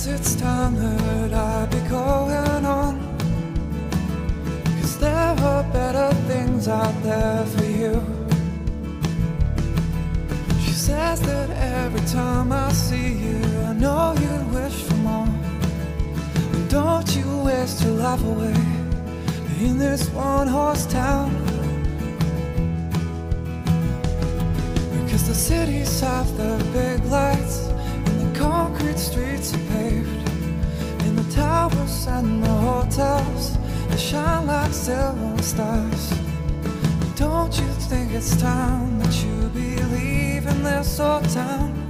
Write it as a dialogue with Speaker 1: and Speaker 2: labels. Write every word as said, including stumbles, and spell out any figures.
Speaker 1: it's time that I be going on, 'cause there are better things out there for you. She says that every time I see you, I know you'd wish for more. And don't you waste your life away in this one horse town, because the cities have the big lights and the concrete streets are paved, and the towers and the hotels, they shine like silver stars. Don't you think it's time that you be leaving this old town?